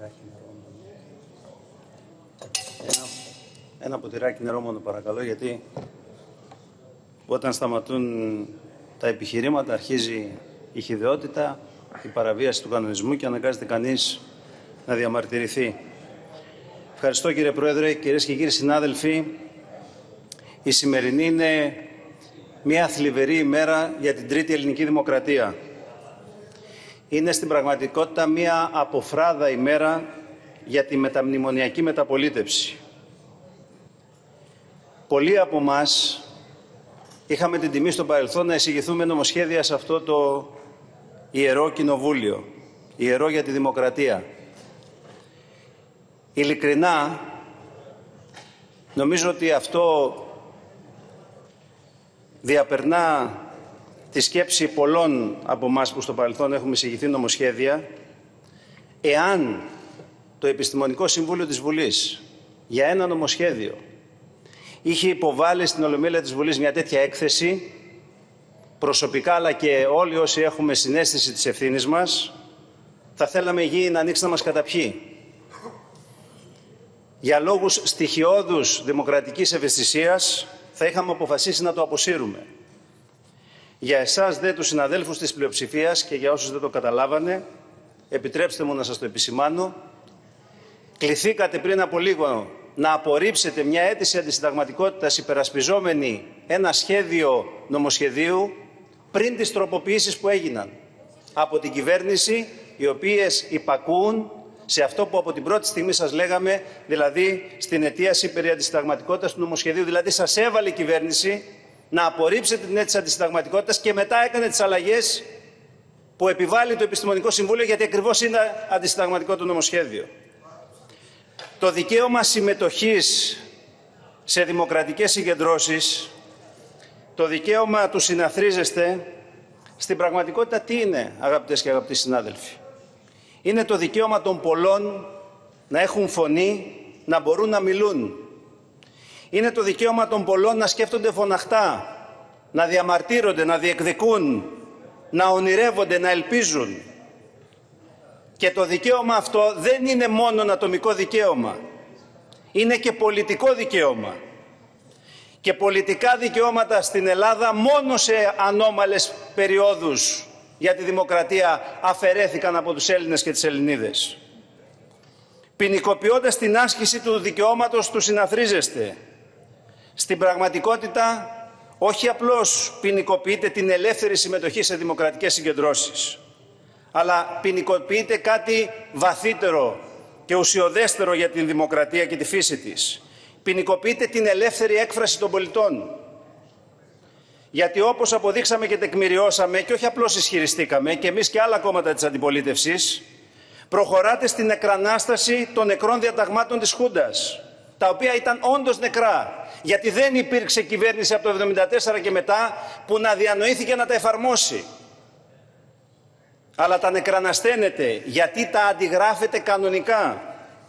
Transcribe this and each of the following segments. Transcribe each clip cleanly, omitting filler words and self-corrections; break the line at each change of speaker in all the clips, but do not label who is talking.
Ένα ποτηράκι νερό μόνο παρακαλώ, γιατί όταν σταματούν τα επιχειρήματα αρχίζει η χυδαιότητα, η παραβίαση του κανονισμού και αναγκάζεται κανείς να διαμαρτυρηθεί. Ευχαριστώ κύριε Πρόεδρε, κυρίες και κύριοι συνάδελφοι. Η σημερινή είναι μια θλιβερή ημέρα για την τρίτη ελληνική δημοκρατία. Είναι στην πραγματικότητα μια αποφράδα ημέρα για τη μεταμνημονιακή μεταπολίτευση. Πολλοί από εμάς είχαμε την τιμή στο παρελθόν να εισηγηθούμε νομοσχέδια σε αυτό το ιερό κοινοβούλιο, ιερό για τη δημοκρατία. Ειλικρινά, νομίζω ότι αυτό διαπερνά τη σκέψη πολλών από εμάς που στο παρελθόν έχουμε εισηγηθεί νομοσχέδια, εάν το Επιστημονικό Συμβούλιο της Βουλής για ένα νομοσχέδιο είχε υποβάλει στην Ολομέλεια της Βουλής μια τέτοια έκθεση, προσωπικά αλλά και όλοι όσοι έχουμε συναίσθηση της ευθύνης μας, θα θέλαμε η γη να ανοίξει να μας καταπιεί. Για λόγους στοιχειώδους δημοκρατικής ευαισθησίας θα είχαμε αποφασίσει να το αποσύρουμε. Για εσάς δε τους συναδέλφους της πλειοψηφίας και για όσους δεν το καταλάβανε, επιτρέψτε μου να σας το επισημάνω, κληθήκατε πριν από λίγο να απορρίψετε μια αίτηση αντισυνταγματικότητας υπερασπιζόμενη ένα σχέδιο νομοσχεδίου πριν τις τροποποιήσεις που έγιναν από την κυβέρνηση, οι οποίες υπακούουν σε αυτό που από την πρώτη στιγμή σας λέγαμε, δηλαδή στην αιτίαση περί αντισυνταγματικότητας του νομοσχεδίου. Δηλαδή σας έβαλε η κυβέρνηση να απορρίψετε την αίτηση αντισυνταγματικότητας και μετά έκανε τις αλλαγές που επιβάλλει το Επιστημονικό Συμβούλιο, γιατί ακριβώς είναι αντισυνταγματικό το νομοσχέδιο. Το δικαίωμα συμμετοχής σε δημοκρατικές συγκεντρώσεις, το δικαίωμα του συναθρίζεστε, στην πραγματικότητα τι είναι, αγαπητές και αγαπητοί συνάδελφοι? Είναι το δικαίωμα των πολλών να έχουν φωνή, να μπορούν να μιλούν. Είναι το δικαίωμα των πολλών να σκέφτονται φωναχτά, να διαμαρτύρονται, να διεκδικούν, να ονειρεύονται, να ελπίζουν. Και το δικαίωμα αυτό δεν είναι μόνο ατομικό δικαίωμα. Είναι και πολιτικό δικαίωμα. Και πολιτικά δικαιώματα στην Ελλάδα μόνο σε ανώμαλες περιόδους για τη δημοκρατία αφαιρέθηκαν από τους Έλληνες και τις Ελληνίδες. Ποινικοποιώντας την άσκηση του δικαιώματος του συναθρίζεστε, στην πραγματικότητα όχι απλώς ποινικοποιείται την ελεύθερη συμμετοχή σε δημοκρατικές συγκεντρώσεις, αλλά ποινικοποιείται κάτι βαθύτερο και ουσιωδέστερο για την δημοκρατία και τη φύση της. Ποινικοποιείται την ελεύθερη έκφραση των πολιτών. Γιατί όπως αποδείξαμε και τεκμηριώσαμε, και όχι απλώς ισχυριστήκαμε, και εμείς και άλλα κόμματα της αντιπολίτευσης, προχωράτε στην εκρανάσταση των νεκρών διαταγμάτων της Χούντας, τα οποία ήταν όντως νεκρά, γιατί δεν υπήρξε κυβέρνηση από το 1974 και μετά που να διανοήθηκε να τα εφαρμόσει. Αλλά τα νεκρανασταίνετε γιατί τα αντιγράφετε κανονικά.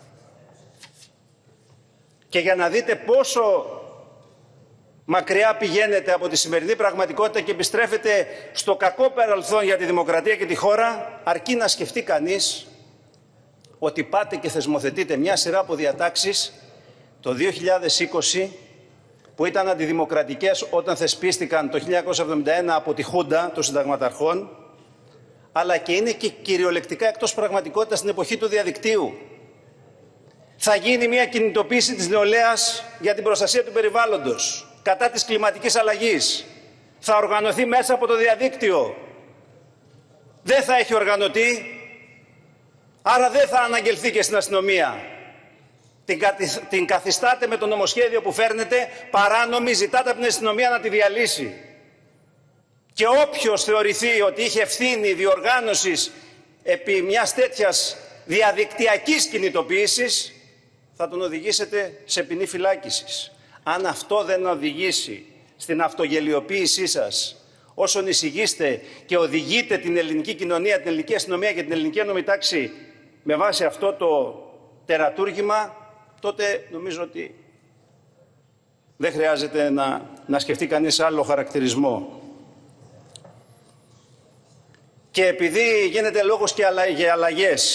Και για να δείτε πόσο μακριά πηγαίνετε από τη σημερινή πραγματικότητα και επιστρέφετε στο κακό παρελθόν για τη δημοκρατία και τη χώρα, αρκεί να σκεφτεί κανείς ότι πάτε και θεσμοθετείτε μια σειρά από διατάξεις το 2020 που ήταν αντιδημοκρατικές όταν θεσπίστηκαν το 1971 από τη Χούντα των συνταγματαρχών, αλλά και είναι και κυριολεκτικά εκτός πραγματικότητας στην εποχή του διαδικτύου. Θα γίνει μια κινητοποίηση της νεολαίας για την προστασία του περιβάλλοντος, κατά της κλιματικής αλλαγής. Θα οργανωθεί μέσα από το διαδίκτυο. Δεν θα έχει οργανωθεί, άρα δεν θα αναγγελθεί και στην αστυνομία. Την καθιστάτε με το νομοσχέδιο που φέρνετε παράνομη, ζητάτε από την αστυνομία να τη διαλύσει. Και όποιος θεωρηθεί ότι είχε ευθύνη διοργάνωσης επί μιας τέτοιας διαδικτυακής κινητοποίησης, θα τον οδηγήσετε σε ποινή φυλάκισης. Αν αυτό δεν οδηγήσει στην αυτογελιοποίησή σας, όσον εισηγείστε και οδηγείτε την ελληνική κοινωνία, την ελληνική αστυνομία και την ελληνική ένωμη τάξη με βάση αυτό το τερατούργημα, τότε νομίζω ότι δεν χρειάζεται να σκεφτεί κανείς άλλο χαρακτηρισμό. Και επειδή γίνεται λόγος και για αλλαγές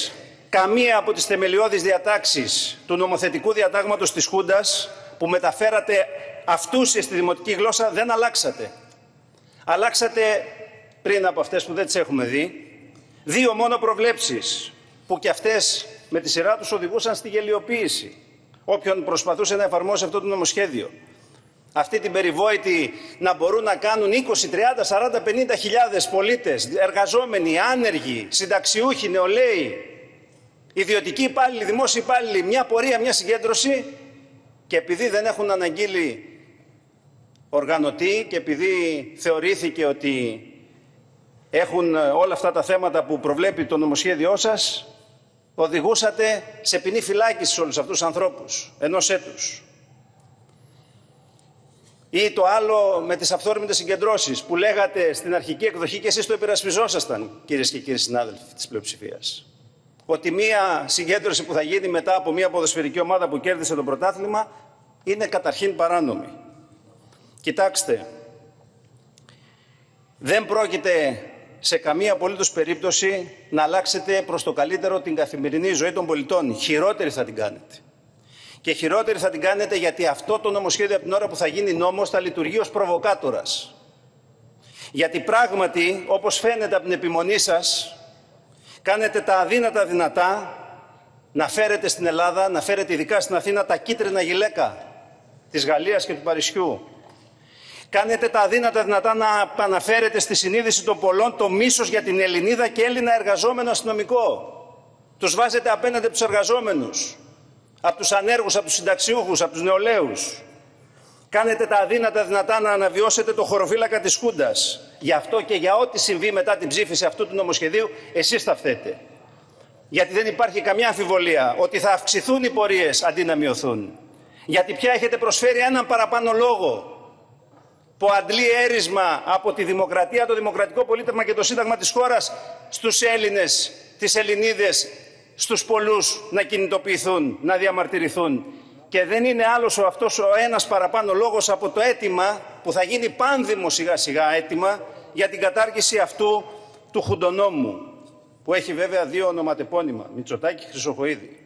καμία από τις θεμελιώδεις διατάξεις του νομοθετικού διατάγματος της Χούντας που μεταφέρατε αυτούσια στη δημοτική γλώσσα δεν αλλάξατε. Αλλάξατε πριν από αυτές που δεν τις έχουμε δει, 2 μόνο προβλέψεις που και αυτές με τη σειρά τους οδηγούσαν στη γελιοποίηση όποιον προσπαθούσε να εφαρμόσει αυτό το νομοσχέδιο. Αυτή την περιβόητη να μπορούν να κάνουν 20, 30, 40, 50 χιλιάδες πολίτες, εργαζόμενοι, άνεργοι, συνταξιούχοι, νεολαίοι, ιδιωτικοί υπάλληλοι, δημόσιοι υπάλληλοι, μια πορεία, μια συγκέντρωση, και επειδή δεν έχουν αναγγείλει οργανωτή και επειδή θεωρήθηκε ότι έχουν όλα αυτά τα θέματα που προβλέπει το νομοσχέδιό σας, οδηγούσατε σε ποινή φυλάκιση όλους αυτούς τους ανθρώπους, 1 έτους. Ή το άλλο με τις αυθόρμητες συγκεντρώσεις που λέγατε στην αρχική εκδοχή και εσείς το υπερασπιζόσασταν, κυρίες και κύριοι συνάδελφοι της πλειοψηφίας, ότι μία συγκέντρωση που θα γίνει μετά από μία ποδοσφαιρική ομάδα που κέρδισε το πρωτάθλημα είναι καταρχήν παράνομη. Κοιτάξτε, δεν πρόκειται σε καμία απολύτως περίπτωση να αλλάξετε προς το καλύτερο την καθημερινή ζωή των πολιτών. Χειρότερη θα την κάνετε. Και χειρότερη θα την κάνετε γιατί αυτό το νομοσχέδιο από την ώρα που θα γίνει νόμος θα λειτουργεί ως προβοκάτορας. Γιατί πράγματι, όπως φαίνεται από την επιμονή σας, κάνετε τα αδύνατα δυνατά να φέρετε στην Ελλάδα, να φέρετε ειδικά στην Αθήνα τα κίτρινα γυλαίκα της Γαλλίας και του Παρισιού. Κάνετε τα αδύνατα δυνατά να αναφέρετε στη συνείδηση των πολλών το μίσος για την Ελληνίδα και Έλληνα εργαζόμενο αστυνομικό. Τους βάζετε απέναντι από τους εργαζόμενους, από τους ανέργους, από τους συνταξιούχους, από τους νεολαίους. Κάνετε τα αδύνατα δυνατά να αναβιώσετε το χωροφύλακα της Χούντας. Γι' αυτό και για ό,τι συμβεί μετά την ψήφιση αυτού του νομοσχεδίου, εσείς θα φταίτε. Γιατί δεν υπάρχει καμιά αμφιβολία ότι θα αυξηθούν οι πορείες αντί να μειωθούν. Γιατί πια έχετε προσφέρει έναν παραπάνω λόγο που αντλεί έρισμα από τη δημοκρατία, το δημοκρατικό πολίτευμα και το σύνταγμα της χώρας στους Έλληνες, τις Ελληνίδες, στους πολλούς να κινητοποιηθούν, να διαμαρτυρηθούν. Και δεν είναι άλλος αυτός ο ένας παραπάνω λόγος από το αίτημα που θα γίνει πάνδημο σιγά σιγά αίτημα για την κατάργηση αυτού του χουντονόμου, που έχει βέβαια 2 ονοματεπώνυμα, Μητσοτάκη και Χρυσοχοΐδη.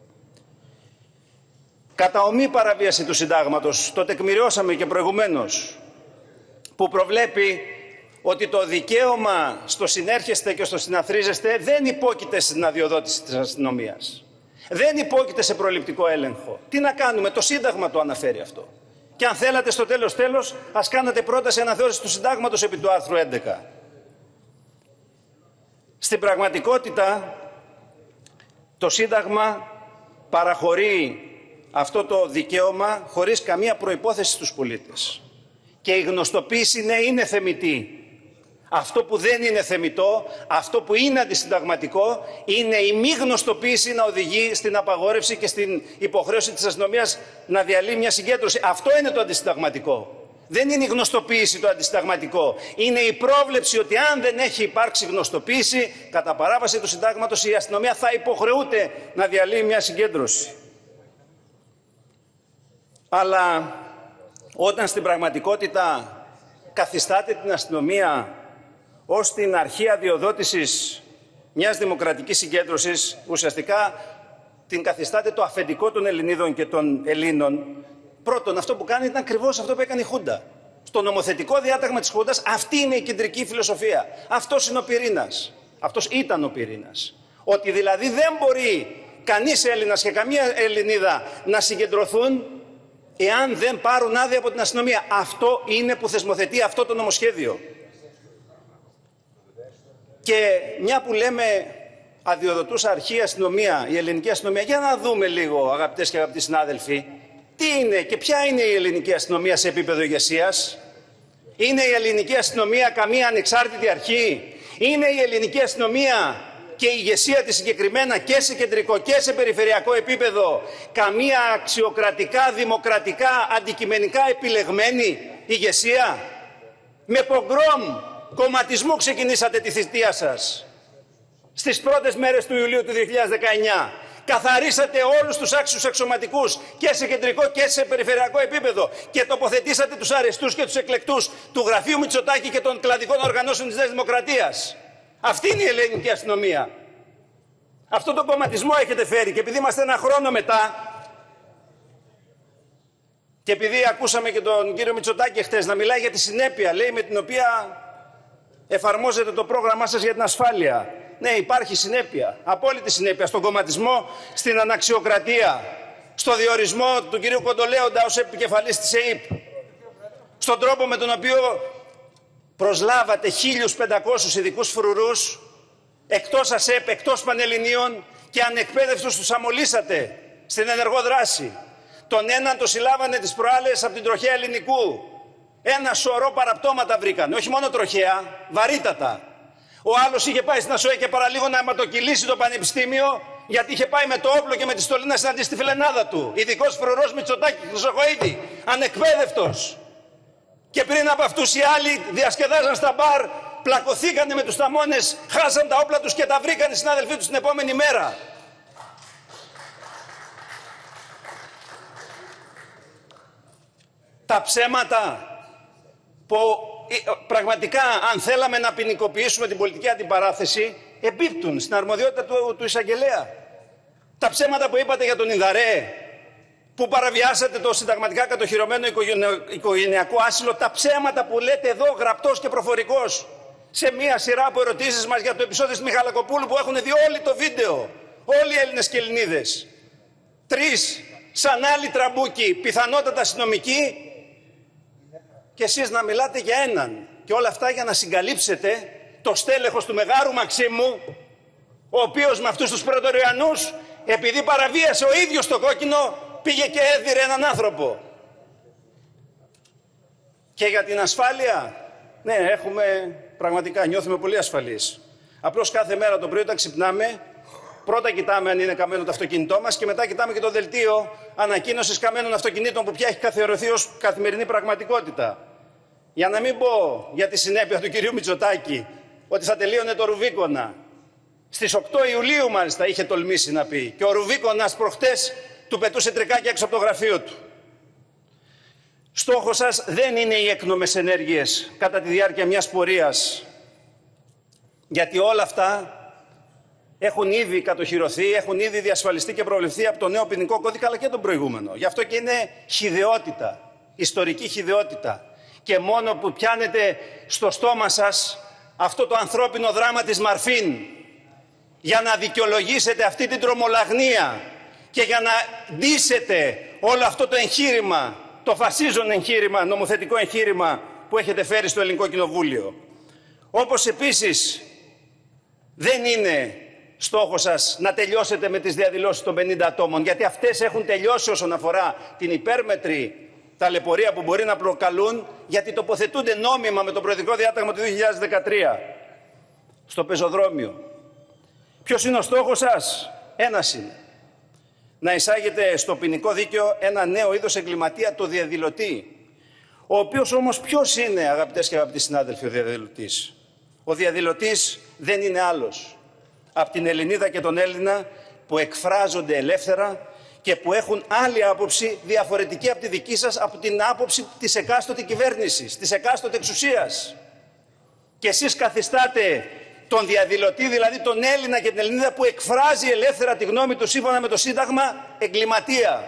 Κατά ομή παραβίαση του συντάγματος, το τεκμηριώσαμε και προηγουμένως, που προβλέπει ότι το δικαίωμα στο συνέρχεστε και στο συναθρίζεστε δεν υπόκειται στην αδειοδότηση της αστυνομίας. Δεν υπόκειται σε προληπτικό έλεγχο. Τι να κάνουμε, το Σύνταγμα το αναφέρει αυτό. Και αν θέλατε στο τέλος, ας κάνατε πρόταση αναθεώρησης του Συντάγματος επί του άρθρου 11. Στην πραγματικότητα, το Σύνταγμα παραχωρεί αυτό το δικαίωμα χωρίς καμία προϋπόθεση στους πολίτες. Και η γνωστοποίηση, ναι, είναι θεμιτή. Αυτό που δεν είναι θεμιτό, αυτό που είναι αντισυνταγματικό, είναι η μη γνωστοποίηση να οδηγεί στην απαγόρευση και στην υποχρέωση της αστυνομίας να διαλύει μια συγκέντρωση. Αυτό είναι το αντισυνταγματικό. Δεν είναι η γνωστοποίηση το αντισυνταγματικό. Είναι η πρόβλεψη ότι αν δεν έχει υπάρξει γνωστοποίηση, κατά παράβαση του συντάγματος, η αστυνομία θα υποχρεούται να διαλύει μια συγκέντρωση. Αλλά όταν στην πραγματικότητα καθιστάτε την αστυνομία ως την αρχή αδειοδότησης μιας δημοκρατικής συγκέντρωσης, ουσιαστικά την καθιστάτε το αφεντικό των Ελληνίδων και των Ελλήνων. Πρώτον, αυτό που κάνει ήταν ακριβώς αυτό που έκανε η Χούντα. Στο νομοθετικό διάταγμα της Χούντας αυτή είναι η κεντρική φιλοσοφία. Αυτός είναι ο πυρήνας. Αυτός ήταν ο πυρήνας. Ότι δηλαδή δεν μπορεί κανείς Έλληνας και καμία Ελληνίδα να συγκεντρωθούν εάν δεν πάρουν άδεια από την αστυνομία. Αυτό είναι που θεσμοθετεί αυτό το νομοσχέδιο. Και μια που λέμε αδειοδοτούσα αρχή αστυνομία, η ελληνική αστυνομία, για να δούμε λίγο, αγαπητές και αγαπητοί συνάδελφοι, τι είναι και ποια είναι η ελληνική αστυνομία σε επίπεδο ηγεσίας. Είναι η ελληνική αστυνομία καμία ανεξάρτητη αρχή? Είναι η ελληνική αστυνομία και η ηγεσία της συγκεκριμένα και σε κεντρικό και σε περιφερειακό επίπεδο καμία αξιοκρατικά, δημοκρατικά, αντικειμενικά επιλεγμένη ηγεσία? Με πογκρόμ κομματισμού ξεκινήσατε τη θητεία σας στις πρώτες μέρες του Ιουλίου του 2019. Καθαρίσατε όλους τους άξιους αξιωματικούς και σε κεντρικό και σε περιφερειακό επίπεδο και τοποθετήσατε τους αρεστούς και τους εκλεκτούς του γραφείου Μητσοτάκη και των κλαδικών οργανώσεων της Νέας Δημοκρατίας. Αυτή είναι η ελληνική αστυνομία. Αυτό το κομματισμό έχετε φέρει και επειδή είμαστε ένα χρόνο μετά και επειδή ακούσαμε και τον κύριο Μητσοτάκη χτες να μιλάει για τη συνέπεια, λέει, με την οποία εφαρμόζετε το πρόγραμμά σας για την ασφάλεια. Ναι, υπάρχει συνέπεια, απόλυτη συνέπεια στον κομματισμό, στην αναξιοκρατία, στο διορισμό του κυρίου Κοντολέοντα ως επικεφαλής της ΕΥΠ, στον τρόπο με τον οποίο προσλάβατε 1.500 ειδικούς φρουρούς εκτός ΑΣΕΠ, εκτός Πανελληνίων και ανεκπαίδευτους τους αμολύσατε στην ενεργό δράση. Τον έναν το συλλάβανε τις προάλλες από την τροχέα Ελληνικού. Ένα σωρό παραπτώματα βρήκαν, όχι μόνο τροχέα, βαρύτατα. Ο άλλος είχε πάει στην ΑΣΟΕ και παραλίγο να αιματοκυλήσει το πανεπιστήμιο, γιατί είχε πάει με το όπλο και με τη στολή να συναντήσει τη φιλενάδα του. Ειδικός φρουρός Μητσοτάκη Χρυσοχοΐδη, ανεκπαίδευτος. Και πριν από αυτούς οι άλλοι διασκεδάζαν στα μπαρ, πλακωθήκανε με τους ταμώνες, χάσαν τα όπλα τους και τα βρήκαν οι συνάδελφοί τους την επόμενη μέρα. Τα ψέματα που πραγματικά, αν θέλαμε να ποινικοποιήσουμε την πολιτική αντιπαράθεση, εμπίπτουν στην αρμοδιότητα του εισαγγελέα. Τα ψέματα που είπατε για τον Ινδαρέ, που παραβιάσατε το συνταγματικά κατοχυρωμένο οικογενειακό άσυλο, τα ψέματα που λέτε εδώ γραπτός και προφορικός σε μία σειρά από ερωτήσεις μας για το επεισόδιο της Μιχαλακοπούλου που έχουν δει όλοι το βίντεο, όλοι οι Έλληνες και Ελληνίδες. 3 σαν άλλοι τραμπούκι, πιθανότατα αστυνομικοί, και εσείς να μιλάτε για έναν. Και όλα αυτά για να συγκαλύψετε το στέλεχος του Μεγάρου Μαξίμου, ο οποίος με αυτούς τους πρωτοριανούς, επειδή παραβίασε ο ίδιος το κόκκινο, πήγε και έδιρε έναν άνθρωπο. Και για την ασφάλεια, ναι, πραγματικά νιώθουμε πολύ ασφαλείς. Απλώς κάθε μέρα το πρωί όταν ξυπνάμε, πρώτα κοιτάμε αν είναι καμένο το αυτοκίνητό μας και μετά κοιτάμε και το δελτίο ανακοίνωσης καμένων αυτοκινήτων που πια έχει καθιερωθεί ως καθημερινή πραγματικότητα. Για να μην πω για τη συνέπεια του κυρίου Μητσοτάκη, ότι θα τελείωνε το Ρουβίκονα. Στις 8 Ιουλίου μάλιστα είχε τολμήσει να πει. Και ο Ρουβίκονας προχτές του πετούσε τρικάκια έξω από το γραφείο του. Στόχος σας δεν είναι οι έκνομες ενέργειες κατά τη διάρκεια μιας πορείας. Γιατί όλα αυτά έχουν ήδη κατοχυρωθεί, έχουν ήδη διασφαλιστεί και προβληθεί από το νέο ποινικό κώδικα αλλά και τον προηγούμενο. Γι' αυτό και είναι χυδαιότητα, ιστορική χυδαιότητα. Και μόνο που πιάνετε στο στόμα σας αυτό το ανθρώπινο δράμα της Μαρφίν για να δικαιολογήσετε αυτή την τρομολαγνία και για να ντύσετε όλο αυτό το εγχείρημα, το φασίζον εγχείρημα, νομοθετικό εγχείρημα που έχετε φέρει στο Ελληνικό Κοινοβούλιο. Όπως επίσης δεν είναι στόχος σας να τελειώσετε με τις διαδηλώσεις των 50 ατόμων, γιατί αυτές έχουν τελειώσει όσον αφορά την υπέρμετρη ταλαιπωρία που μπορεί να προκαλούν, γιατί τοποθετούνται νόμιμα με το προεδρικό διάταγμα του 2013 στο πεζοδρόμιο. Ποιος είναι ο στόχος σας? Ένας είναι. Να εισάγετε στο ποινικό δίκαιο ένα νέο είδος εγκληματία, το διαδηλωτή. Ο οποίος όμως ποιος είναι, αγαπητές και αγαπητοί συνάδελφοι, ο διαδηλωτής? Ο διαδηλωτής δεν είναι άλλος από την Ελληνίδα και τον Έλληνα που εκφράζονται ελεύθερα και που έχουν άλλη άποψη διαφορετική από τη δική σας, από την άποψη της εκάστοτε κυβέρνησης, της εκάστοτε εξουσίας. Και εσείς καθιστάτε τον διαδηλωτή, δηλαδή τον Έλληνα και την Ελληνίδα που εκφράζει ελεύθερα τη γνώμη του σύμφωνα με το Σύνταγμα, εγκληματία.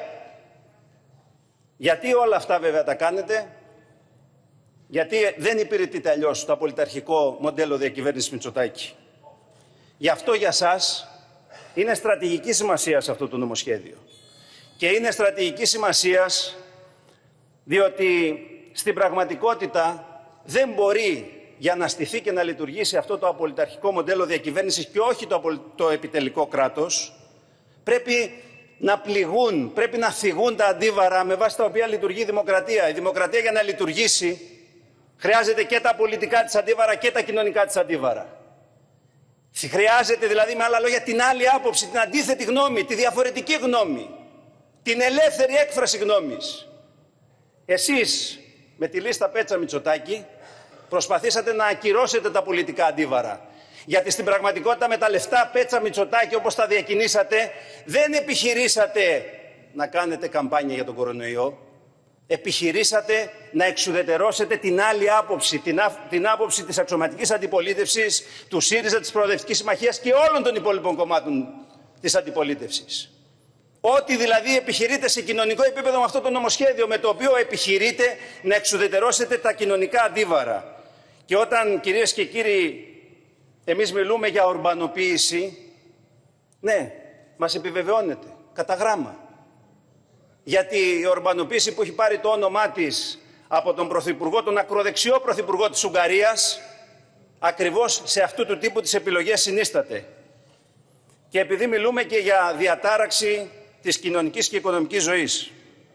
Γιατί όλα αυτά βέβαια τα κάνετε? Γιατί δεν υπηρετείται αλλιώς το απολυταρχικό μοντέλο διακυβέρνησης Μητσοτάκη. Γι' αυτό για σας είναι στρατηγική σημασία σε αυτό το νομοσχέδιο. Και είναι στρατηγική σημασίας διότι στην πραγματικότητα δεν μπορεί για να στηθεί και να λειτουργήσει αυτό το απολυταρχικό μοντέλο διακυβέρνησης και όχι το επιτελικό κράτος, πρέπει να πληγούν, πρέπει να θυγούν τα αντίβαρα με βάση τα οποία λειτουργεί η δημοκρατία. Η δημοκρατία για να λειτουργήσει χρειάζεται και τα πολιτικά της αντίβαρα και τα κοινωνικά της αντίβαρα. Χρειάζεται δηλαδή με άλλα λόγια την άλλη άποψη, την αντίθετη γνώμη, τη διαφορετική γνώμη, την ελεύθερη έκφραση γνώμης. Εσείς με τη λίστα Πέτσα Μητσοτάκη προσπαθήσατε να ακυρώσετε τα πολιτικά αντίβαρα. Γιατί στην πραγματικότητα με τα λεφτά Πέτσα Μητσοτάκη όπως τα διακινήσατε δεν επιχειρήσατε να κάνετε καμπάνια για τον κορονοϊό. Επιχειρήσατε να εξουδετερώσετε την άλλη άποψη, την άποψη της αξιωματικής αντιπολίτευσης, του ΣΥΡΙΖΑ, της Προοδευτικής Συμμαχίας και όλων των υπόλοιπων κομμάτων της αντιπολίτευσης. Ό,τι δηλαδή επιχειρείτε σε κοινωνικό επίπεδο με αυτό το νομοσχέδιο, με το οποίο επιχειρείτε να εξουδετερώσετε τα κοινωνικά αντίβαρα. Και όταν, κυρίες και κύριοι, εμείς μιλούμε για ορμπανοποίηση, ναι, μας επιβεβαιώνεται κατά γράμμα. Γιατί η ορμπανοποίηση που έχει πάρει το όνομά της από τον Πρωθυπουργό, τον ακροδεξιό Πρωθυπουργό της Ουγγαρίας, ακριβώς σε αυτού του τύπου τις επιλογές συνίσταται. Και επειδή μιλούμε και για διατάραξη της κοινωνικής και οικονομικής ζωής,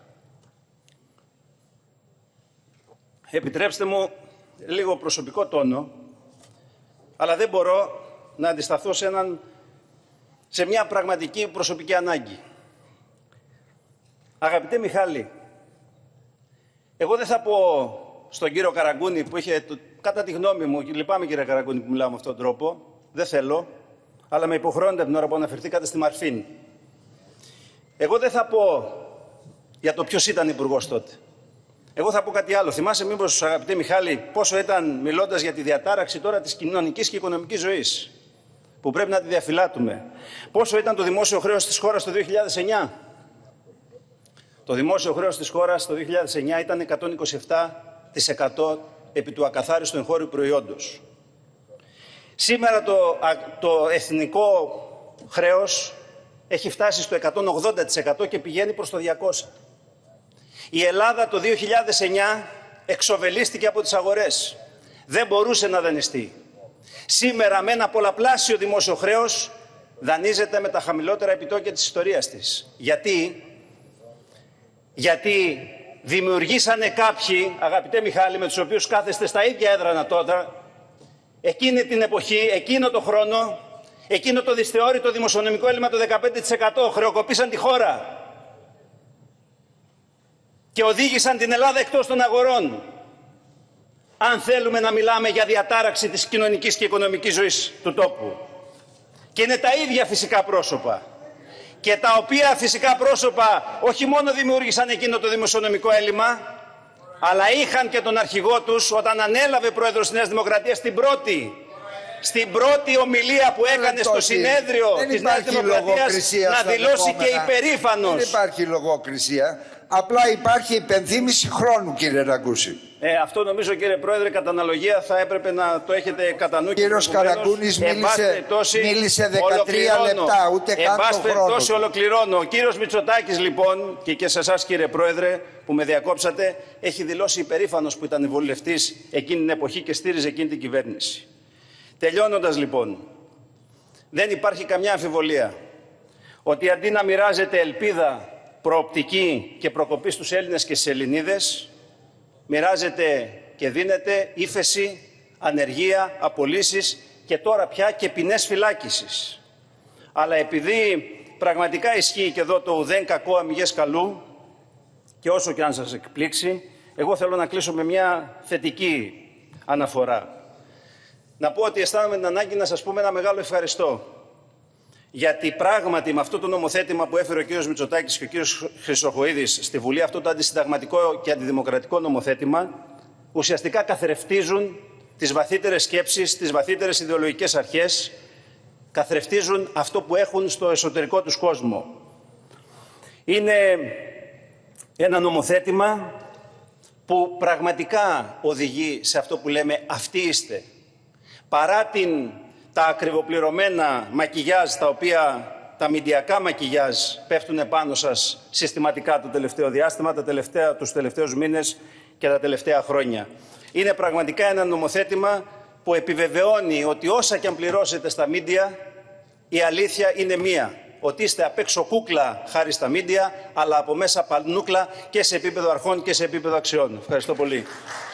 επιτρέψτε μου λίγο προσωπικό τόνο, αλλά δεν μπορώ να αντισταθώ σε μια πραγματική προσωπική ανάγκη. Αγαπητέ Μιχάλη, εγώ δεν θα πω στον κύριο Καραγκούνη που είχε, κατά τη γνώμη μου, λυπάμαι κύριε Καραγκούνη που μιλάω με αυτόν τον τρόπο, δεν θέλω, αλλά με υποχρεώνεται την ώρα που αναφερθήκατε στη Μαρφίν. Εγώ δεν θα πω για το ποιος ήταν υπουργός τότε. Εγώ θα πω κάτι άλλο. Θυμάσαι μήπως, αγαπητέ Μιχάλη, πόσο ήταν, μιλώντας για τη διατάραξη τώρα της κοινωνικής και οικονομικής ζωής, που πρέπει να τη διαφυλάττουμε. Πόσο ήταν το δημόσιο χρέος της χώρας το 2009. Το δημόσιο χρέος της χώρας το 2009 ήταν 127% επί του ακαθάριστου εγχώριου προϊόντος. Σήμερα το εθνικό χρέος έχει φτάσει στο 180% και πηγαίνει προς το 200%. Η Ελλάδα το 2009 εξοβελίστηκε από τις αγορές. Δεν μπορούσε να δανειστεί. Σήμερα με ένα πολλαπλάσιο δημόσιο χρέος δανείζεται με τα χαμηλότερα επιτόκια της ιστορίας της. Γιατί δημιουργήσανε κάποιοι, αγαπητέ Μιχάλη, με τους οποίους κάθεστε στα ίδια έδρανα τότε, εκείνη την εποχή, εκείνο το χρόνο, εκείνο το δυσθεώρητο δημοσιονομικό έλλειμμα το 15% χρεοκοπήσαν τη χώρα και οδήγησαν την Ελλάδα εκτός των αγορών. Αν θέλουμε να μιλάμε για διατάραξη της κοινωνικής και οικονομικής ζωής του τόπου. Και είναι τα ίδια φυσικά πρόσωπα. Και τα οποία φυσικά πρόσωπα όχι μόνο δημιούργησαν εκείνο το δημοσιονομικό έλλειμμα, αλλά είχαν και τον αρχηγό τους όταν ανέλαβε πρόεδρος της Νέας Δημοκρατίας στην πρώτη ομιλία που έκανε στο συνέδριο της Νέας Δημοκρατίας να δηλώσει και υπερήφανος.
Δεν υπάρχει λογοκρισία. Απλά υπάρχει υπενθύμηση χρόνου, κύριε Ραγκούση.
Αυτό νομίζω, κύριε Πρόεδρε, κατά αναλογία θα έπρεπε να το έχετε κατά νου.
Κύριος Καραγκούνης μίλησε 13 λεπτά, ούτε καν το χρόνο.
Ολοκληρώνω. Ο κύριος Μητσοτάκης, λοιπόν, και σε εσάς, κύριε Πρόεδρε, που με διακόψατε, έχει δηλώσει υπερήφανος που ήταν βουλευτής εκείνη την εποχή και στήριζε εκείνη την κυβέρνηση. Τελειώνοντας, λοιπόν, δεν υπάρχει καμιά αμφιβολία ότι αντί να μοιράζεται ελπίδα, προοπτική και προκοπή στους Έλληνες και στις Ελληνίδες, μοιράζεται και δίνεται ύφεση, ανεργία, απολύσεις και τώρα πια και ποινές φυλάκισης. Αλλά επειδή πραγματικά ισχύει και εδώ το ουδέν κακό αμιγές καλού, και όσο και αν σας εκπλήξει, εγώ θέλω να κλείσω με μια θετική αναφορά. Να πω ότι αισθάνομαι την ανάγκη να σας πούμε ένα μεγάλο ευχαριστώ. Γιατί πράγματι με αυτό το νομοθέτημα που έφερε ο κύριος Μητσοτάκης και ο κύριος Χρυσοχοΐδης στη Βουλή, αυτό το αντισυνταγματικό και αντιδημοκρατικό νομοθέτημα, ουσιαστικά καθρεφτίζουν τις βαθύτερες σκέψεις, τις βαθύτερες ιδεολογικές αρχές, καθρεφτίζουν αυτό που έχουν στο εσωτερικό τους κόσμο. Είναι ένα νομοθέτημα που πραγματικά οδηγεί σε αυτό που λέμε «αυτοί είστε». Παρά τα ακριβοπληρωμένα μακιγιάζ, τα οποία τα μηντιακά μακιγιάζ πέφτουν πάνω σας συστηματικά το τελευταίο διάστημα, τους τελευταίους μήνες και τα τελευταία χρόνια. Είναι πραγματικά ένα νομοθέτημα που επιβεβαιώνει ότι όσα και αν πληρώσετε στα μίντια, η αλήθεια είναι μία. Ότι είστε απ' έξω κούκλα χάρη στα μίντια, αλλά από μέσα πανούκλα και σε επίπεδο αρχών και σε επίπεδο αξιών. Ευχαριστώ πολύ.